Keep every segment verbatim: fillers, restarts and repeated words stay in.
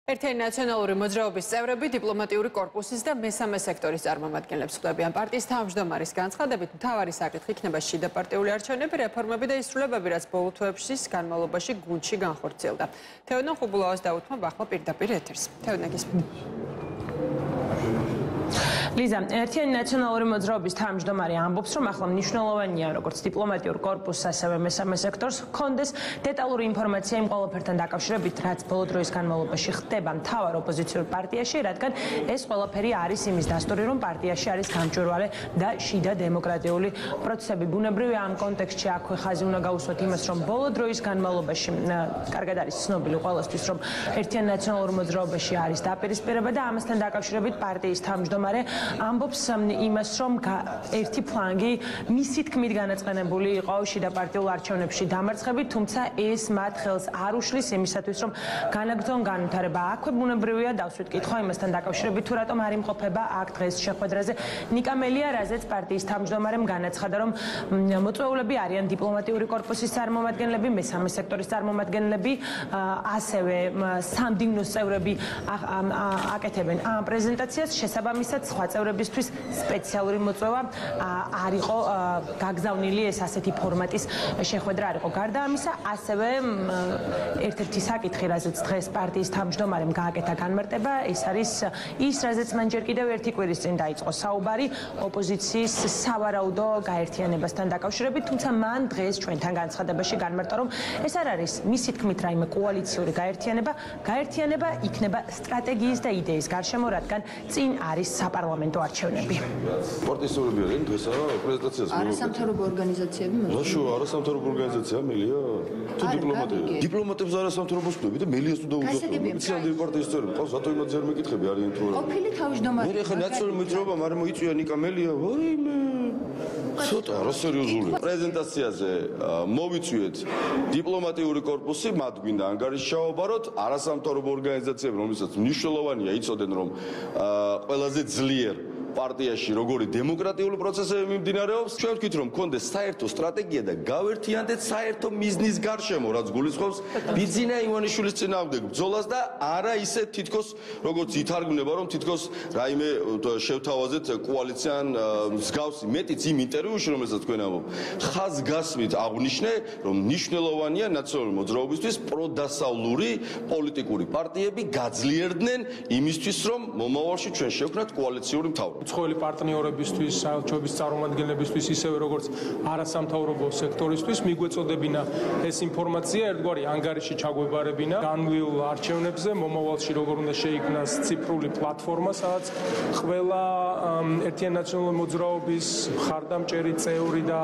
ერთიანი ნაციონალური მოძრაობის წევრები დიპლომატიური კორპუსის და მესამე სექტორის წარმომადგენლებს ხვდებიან. პარტიის თავმჯდომარის განცხადებით, მთავარი საკითხი იქნება შიდა პარტიული არჩევნები, რეფორმები და ისრულებები, რაც ბოლო თვეების განმავლობაში გუნდში განხორციელდა. თეოდორ ხუბულაოს დაუთმობ ახლა პირდაპირ ეთერს. თეოდორ გისმენთ. ლიზა, ერთიანი ნაციონალური მოძრაობის თავმჯდომარე ამბობს, რომ ახლა მნიშვნელოვანია როგორც დიპლომატიურ კორპუსს, ასევე მესამე სექტორს ჰქონდეს დეტალური ინფორმაცია იმ ყველაფერთან დაკავშირებით, რაც ბოლო დროის განმავლობაში ხდება მთავარ ოპოზიციურ პარტიაში, რადგან ეს ყველაფერი არის იმის დასტური, რომ პარტიაში არის გამჭვირვალე და შიდა დემოკრატიული პროცესები. ბუნებრივია ამ კონტექსტში აქვე ხაზი უნდა გაუსვათ იმას, რომ ბოლო დროის განმავლობაში კარგად არის ცნობილი ყველასთვის, რომ ერთიანი ნაციონალურ მოძრაობაში არის დაპირისპირება და ამასთან დაკავშირებით პარტიის თავმჯდომარე ამბობს იმას, რომ ერთი ფლანგი მისი თქმით განაწყენებული იყო შიდა პარტიულ არჩევნებში დამარცხებით, თუმცა ეს მათ ხელს არ უშლის იმისათვის, რომ განაგრძონ განვითარება. აქვე ბუნებრივია დავსვით კითხვა იმასთან დაკავშირებით, თუ რატომ არ იმყოფება აქ დღეს შეხვედრაზე ნიკა მელია, რაზეც პარტიის თავმჯდომარემ განაცხადა, რომ მოწვეულები არიან დიპლომატიური კორპუსის წარმომადგენლები, მესამე სექტორის წარმომადგენლები, ასევე სამდიგნოს წევრები აკეთებენ ამ პრეზენტაციას, შესაბამისად სხვა წევრებისთვის სპეციალური მოწვევა არ იყო გაგზავნილი, ეს ასეთი ფორმატის შეხვედრა არ იყო. გარდა ამისა, ასევე ერთ-ერთი საკითხი, რაზეც დღეს პარტიის თავმჯდომარემ გააკეთა განმარტება, ეს არის ის, რაზეც მან ჯერ კიდევ ერთი კვირის წინ დაიწყო საუბარი ოპოზიციის სავარაუდო გაერთიანებასთან დაკავშირებით, თუმცა მან დღეს ჩვენთან განცხადებაში განმარტა, რომ ეს არ არის მისი თქმით რაიმე კოალიციური გაერთიანება, გაერთიანება იქნება სტრატეგიის და იდეის გარშემო, რადგან წინ არის საპარლამენტო არჩევნები. პარტიისურები არიან დღესა პრეზენტაციას. არასამთავრობო ორგანიზაციები მოწვეულია. ლაშო, არასამთავრობო ორგანიზაცია მელია. თუ დიპლომატები. დიპლომატებს არასამთავრობოს ხვდები და მელიას თუ დაუძახო. მიცანდები პარტიის წევრები ყავს, რატო იმათ ზერ მეკითხები არიან თუ არა. ყოფილი თავმჯდომარე. მე ხა ნაციონალური მოძრაობა, მაგრამ მოიწვია ნიკა მელია. ვაიმე. ცოტა არასერიოზული. პრეზენტაციაზე მოვიწვიეთ დიპლომატიური კორპუსი, მათ გვინდა ანგარიშაობაროთ, არასამთავრობო ორგანიზაციები, რომელსაც მნიშვნელოვანია იცოდნენ, რომ ყველაზე ძლიერ პარტიაში როგორი დემოკრატიული პროცესები მიმდინარეობს. ჩვენ ვთქვით, რომ მქონდეს საერთო სტრატეგია და გავერთიანდეთ საერთო მიზნის გარშემო, რაც გულისხმობს ბიძინა ივანიშვილის წინააღმდეგ ბრძოლას და არა ისე თითქოს როგორც ითარგმნება, რომ თითქოს რაიმე შევთავაზეთ კოალიციან მსგავსი მეტიც იმ ინტერვიუში, რომელსაც თქვენ ამბობთ. ხაზ გასმით აღნიშნე, რომ მნიშვნელოვანია ნაციონალური მოძრაობისთვის პროდასავლური პოლიტიკური პარტიები გაძლიერდნენ იმისთვის, რომ მომავალში ჩვენ შევქმნათ კოალიციური მთავრობა. უცხოელი პარტნიორებისთვის, საელჩოების წარმომადგენლებისთვის, ისევე როგორც არასამთავრობო სექტორისთვის მიგვეწოდებინა ეს ინფორმაცია, ერთგვარი ანგარიში ჩაგვებარებინა განვლილ არჩევნებზე, მომავალში როგორ უნდა შეიქმნას ციფრული პლატფორმა, სადაც ყველა ერთიანი ნაციონალური მოძრაობის მხარდამჭერი წევრი და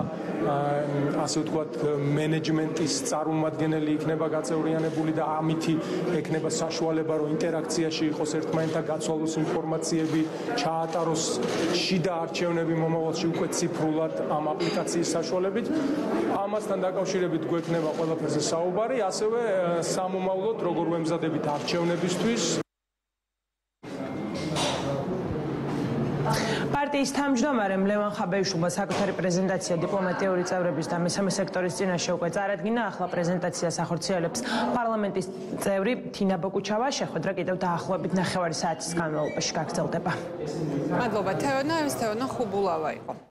ასე ვთქვათ მენეჯმენტის წარმომადგენელი იქნება გაწევრიანებული და ამითი ექნება საშუალება, რომ ინტერაქციაში იყოს ერთმანეთთან, გაცვალოს ინფორმაციები, ჩაატაროს შიდა არჩევნები მომავალში უკვე ციფრულად ამ აპლიკაციის საშუალებით. ამასთან დაკავშირებით გვექნება ყველაფერზე საუბარი, ასევე სამომავლოდ როგორ ვემზადებით არჩევნებისთვის. პარტიის თავმჯდომარემ ლევან ხაბეიშვილმა საკუთარი პრეზენტაცია დიპლომატიური წევრების და მესამე სექტორის წინაშე უკვე წარადგინა. ახლა პრეზენტაციას ახორციელებს პარლამენტის წევრი თინა ბოკუჩავა. შეხვედრა კიდევ დაახლოებით ნახევარი საათის განმავლობაში გაგრძელდება. მადლობა თეოდორ, ეს თეოდორ ხუბულავა იყო.